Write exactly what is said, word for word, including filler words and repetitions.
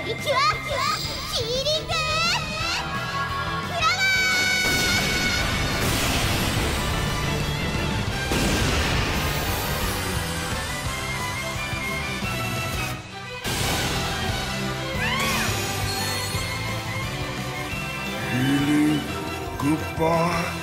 プリキュアヒーリングフラワ Healing goodbye.